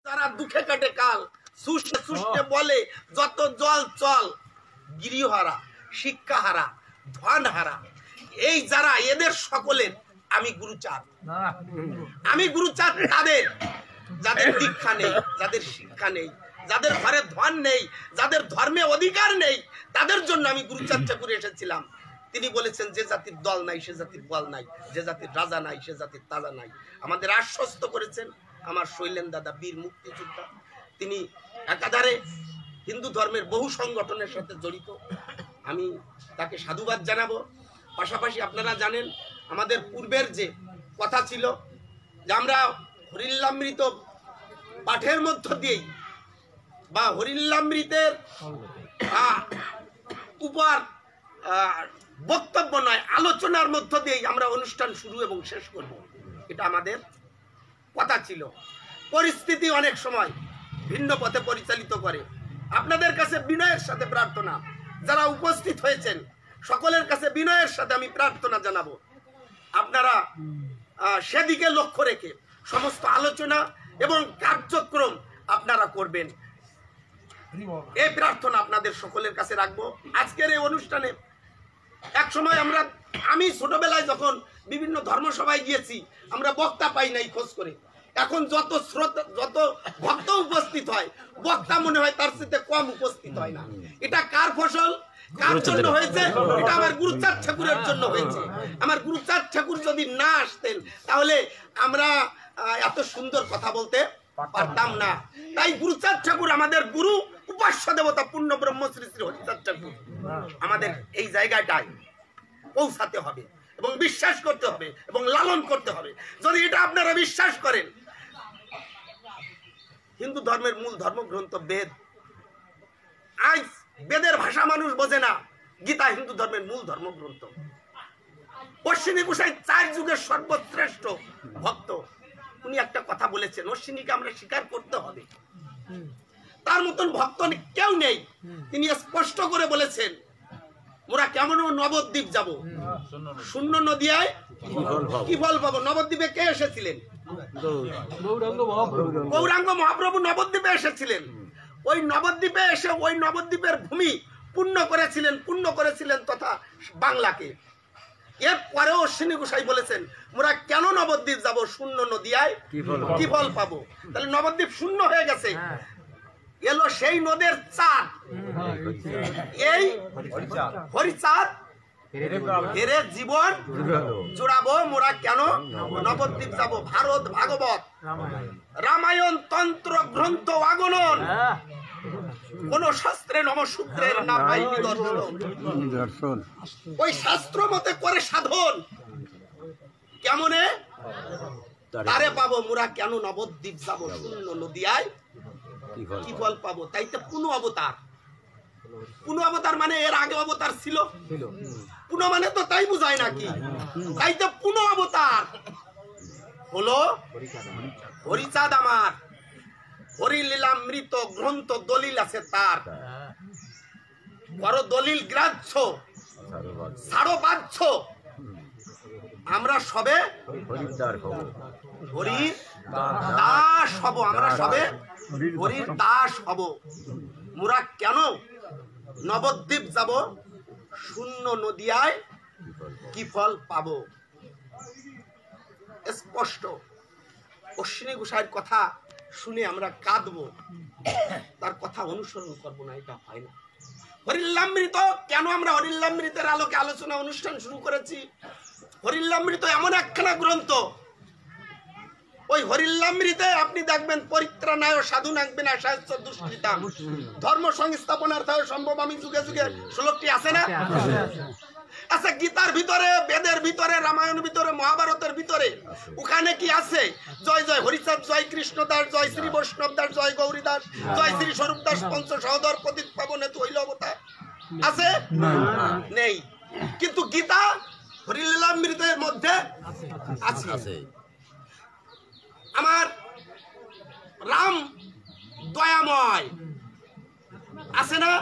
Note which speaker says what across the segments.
Speaker 1: তারা দুঃখে কাটে কাল, সুষ্ঠে সুষ্ঠে বলে যত জল চল, গৃহহারা, শিক্ষাহারা, ধনহারা, এই যারা এদের সকলের আমি গুরুচাঁদ। আমি গুরুচাঁদ তাদের যাদের দীক্ষা নেই, যাদের শিক্ষা নেই, যাদের ঘরে ধন নেই, যাদের ধর্মে অধিকার নেই, তাদের জন্য আমি গুরুচাঁদ ঠাকুর এসেছিলাম। তিনি বলেছেন যে জাতির দল নাই সে জাতির বল নাই, যে জাতির রাজা নাই সে জাতির তাজা নাই। আমাদের আশ্বস্ত করেছেন আমার শৈলেন দাদা, বীর মুক্তিযোদ্ধা। তিনি একাধারে হিন্দু ধর্মের বহু সংগঠনের সাথে জড়িত, আমি তাকে সাধুবাদ জানাবো। পাশাপাশি আপনারা জানেন আমাদের পূর্বের যে কথা ছিল যে আমরা হরিল্লামৃত পাঠের মধ্য দিয়েই বা হরিল্লামৃতের উপর বক্তব্য নয়, আলোচনার মধ্য দিয়েই আমরা অনুষ্ঠান শুরু এবং শেষ করব, এটা আমাদের কথা ছিল। পরিস্থিতি অনেক সময় ভিন্ন পথে পরিচালিত করে। আপনাদের কাছে বিনয়ের সাথে প্রার্থনা, যারা উপস্থিত হয়েছেন সকলের কাছে বিনয়ের সাথে আমি প্রার্থনা জানাবো, আপনারা সেদিকে লক্ষ্য রেখে সমস্ত আলোচনা এবং কার্যক্রম আপনারা করবেন, এই প্রার্থনা আপনাদের সকলের কাছে রাখবো। আজকের এই অনুষ্ঠানে এক সময় আমি ছোটবেলায় যখন বিভিন্ন ধর্মসভায় গিয়েছি, আমরা বক্তা পাই নাই খোঁজ করে। এখন যত ভক্ত উপস্থিত হয়, বক্তা মনে হয় তার সাথে কম উপস্থিত হয় না। এটা কার ফসল, কার জন্য হয়েছে? এটা আমার গুরুচাঁদ ঠাকুরের জন্য হয়েছে। আমার গুরুচাঁদ ঠাকুর যদি না আসতেন তাহলে আমরা এত সুন্দর কথা বলতে পারতাম না। তাই গুরুচাঁদ ঠাকুর আমাদের গুরু, উপাস্য দেবতা পূর্ণ ব্রহ্ম শ্রী শ্রী হরিচাঁদ ঠাকুর আমাদের এই জায়গাটায় পৌঁছাতে হবে এবং বিশ্বাস করতে হবে এবং লালন করতে হবে। যদি এটা আপনারা বিশ্বাস করেন, হিন্দু ধর্মের মূল ধর্মগ্রন্থ বেদ, আজ বেদের ভাষা মানুষ বোঝে না, গীতা হিন্দু ধর্মের মূল ধর্মগ্রন্থ। অশ্বিনী গোসাই 4 যুগের সর্বশ্রেষ্ঠ ভক্ত, উনি একটা কথা বলেছেন, অশ্বিনীকে আমরা স্বীকার করতে হবে, তার মতন ভক্ত কেউ নেই। তিনি স্পষ্ট করে বলেছেন, মোরা কেমন নবদ্বীপ যাব, শূন্য নদিয়ায় কি ফল পাবো। নবদ্বীপে কে এসেছিলেন? গৌরাঙ্গ মহাপ্রভু নবদ্বীপে এসেছিলেন। ওই নবদ্বীপে এসে ওই নবদ্বীপের ভূমি পূর্ণ করেছিলেন তথা বাংলাকে। এরপরেও অশ্বিনী গোসাই বলেছেন, মোরা কেন নবদ্বীপ যাব, শূন্য নদিয়ায় কি ফল পাবো। তাহলে নবদ্বীপ শূন্য হয়ে গেছে, এলো সেই নদের চাঁদ, এই হরিচাঁদ হেরে জীবন জোড়াবো, মোরা কেন নবদ্বীপ যাব। ভারত ভাগবত রামায়ণ তন্ত্র গ্রন্থ আগনন, কোন শাস্ত্রে নমসূত্রের না পাই নিদর্শন। ওই শাস্ত্র মতে করে সাধন কেমনে তারে পাবো, মোরা কেন নবদ্বীপ যাব, শূন্য নদিয়ায় কি ফল পাবো। তাইতে পুনঃ অবতার, পুনঃ অবতার মানে এর আগে অবতার ছিল, পুনঃ মানে তো তাই বুঝায় নাকি। তাইতে পুনঃ অবতার হলো হরিচাঁদ আমার। হরিলীলামৃত গ্রন্থ দলিল আছে তার, বড় দলিল গ্রাহ্য, ছাড়ো বাহ্য, আমরা সবে হরির দাস হব, আমরা সবে হরির দাস হব। মোরা কেন নবদ্বীপ যাব, শূন্য নদিয়ায় কি ফল পাবো। স্পষ্ট। অশ্বিনী গোসাইয়ের কথা শুনে আমরা কাঁদবো, তার কথা অনুসরণ করবো না, এটা হয় না। হরিল্লামৃত কেন আমরা হরিল্লামৃতের আলোকে আলোচনা অনুষ্ঠান শুরু করেছি। হরিল্লামৃত এমন একখানা গ্রন্থ, ওই হরিল্লামৃতে আপনি দেখবেন পরিত্রাণায় সাধু নাকবে না সাহায্য দুষ্কৃতাম, ধর্ম সংস্থাপনার্থায় সম্ভব আমি যুগে যুগে শ্লোকটি আছে না। আচ্ছা, গীতার ভিতরে, বেদের ভিতরে, রামায়ণ ভিতরে, মহাভারতের ভিতরে ওখানে কি আছে? জয় জয় হরিচাঁদ, জয় কৃষ্ণ দাস, জয় শ্রী বৈষ্ণব দাস, জয় গৌরী দাস, জয় শ্রী স্বরূপ দাস, পঞ্চ সহদর পতিত পাবন হেতু হইল অবতার আছে? নেই। কিন্তু গীতা হরিলীলামৃতের মধ্যে আছে। আমার রাম দয়াময় আছে না?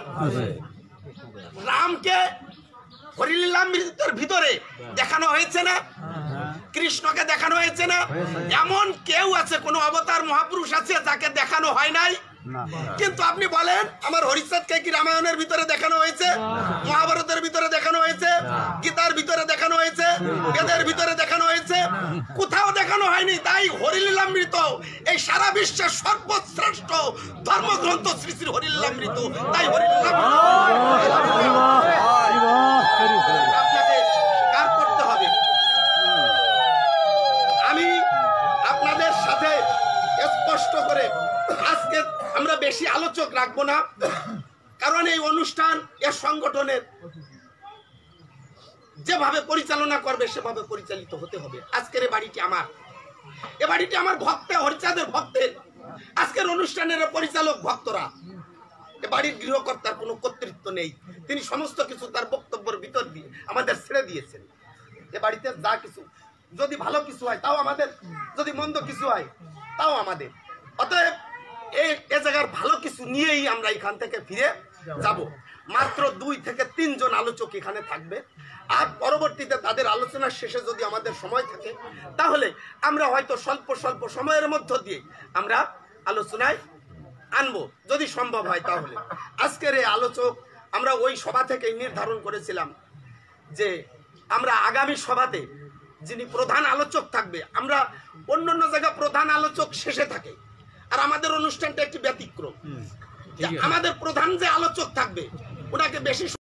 Speaker 1: রামকে হরিলীলামৃতের ভিতরে দেখানো হয়েছে না? কৃষ্ণকে দেখানো হয়েছে না? এমন কেউ আছে, কোন অবতার মহাপুরুষ আছে যাকে দেখানো হয় নাই? কিন্তু আপনি বলেন, আমার হরিচাঁদকে কি রামায়ণের ভিতরে দেখানো হয়েছে, মহাভারতের ভিতরে দেখানো হয়েছে, গীতার ভিতরে দেখানো হয়েছে, বেদের ভিতরে দেখানো হয়েছে? কোথাও দেখানো হয়নি। তাই হরিলীলামৃত এই সারা বিশ্বের সর্বশ্রেষ্ঠ ধর্মগ্রন্থ শ্রী শ্রী হরিলীলামৃত। তাই আপনাকে স্বীকার করতে হবে। আমি আপনাদের সাথে স্পষ্ট করে আজকে আমরা বেশি আলোচক রাখবো না, কারণ এই অনুষ্ঠান এর সংগঠনের যেভাবে পরিচালনা করবে সেভাবে পরিচালিত হতে হবে। আজকের এই বাড়িটি আমার, এ বাড়িটি আমার ভক্তের, হরিচাঁদের ভক্তের। আজকের অনুষ্ঠানের পরিচালক ভক্তরা। এ বাড়ির গৃহকর্তার কোনো কর্তৃত্ব নেই। তিনি সমস্ত কিছু তার বক্তব্যের ভিতর দিয়ে আমাদের ছেড়ে দিয়েছেন। এ বাড়িতে যা কিছু, যদি ভালো কিছু হয় তাও আমাদের, যদি মন্দ কিছু হয় তাও আমাদের। অতএব এ জায়গার ভালো কিছু নিয়েই আমরা এখান থেকে ফিরে যাব। মাত্র 2 থেকে 3 জন আলোচক এখানে থাকবে, আর পরবর্তীতে তাদের আলোচনার শেষে যদি আমাদের সময় থাকে তাহলে আমরা হয়তো স্বল্প স্বল্প সময়ের মধ্য দিয়ে আমরা আলোচনায় আনবো, যদি সম্ভব হয় তাহলে। আজকের এই আলোচক আমরা ওই সভা থেকেই নির্ধারণ করেছিলাম যে আমরা আগামী সভাতে যিনি প্রধান আলোচক থাকবে, আমরা অন্যান্য জায়গায় প্রধান আলোচক শেষে থাকে, আর আমাদের অনুষ্ঠানটা একটি ব্যতিক্রম। আমাদের প্রধান যে আলোচক থাকবে ওনাকে বেশি